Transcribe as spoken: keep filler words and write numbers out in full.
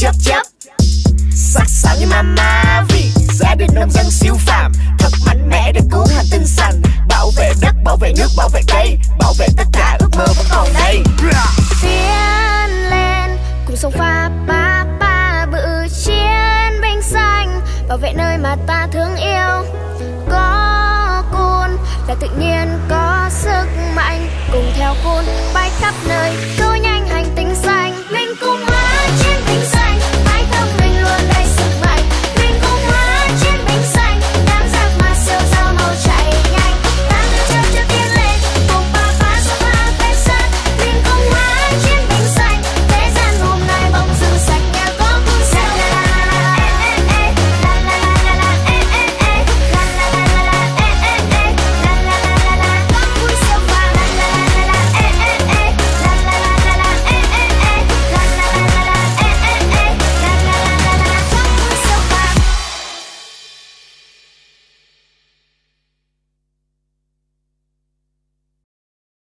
chấp chấp. Sắc sảo như mama vì gia đình nông dân siêu phàm, thật mạnh mẽ để cứu hành tinh xanh, bảo vệ đất, bảo vệ nước, bảo vệ cây, bảo vệ tất cả ước mơ vẫn còn đây. Tiến lên cùng sông pha ba ba bự chiến binh xanh, bảo vệ nơi mà ta thương yêu. Có cun là tự nhiên có sức mạnh, cùng theo cun bay khắp nơi.